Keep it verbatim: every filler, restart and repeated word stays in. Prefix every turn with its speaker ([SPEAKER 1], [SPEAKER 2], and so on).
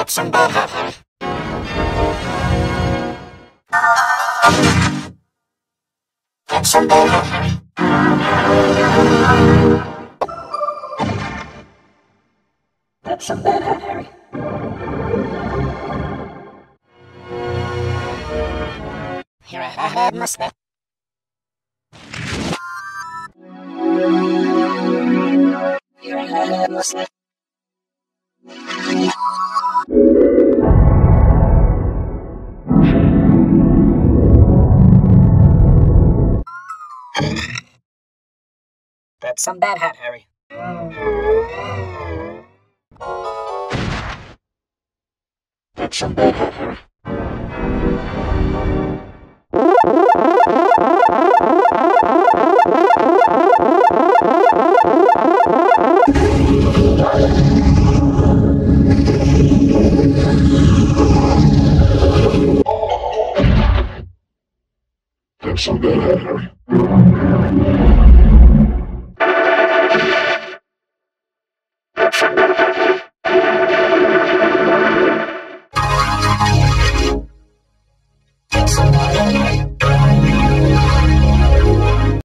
[SPEAKER 1] That's some bad hat, Harry. That's some bad hat, Harry. That's some bad hat, Harry. Here I have must be. Here I have must be. That's some bad hat, Harry. That's some bad hat, Harry. That's some bad hat, Harry.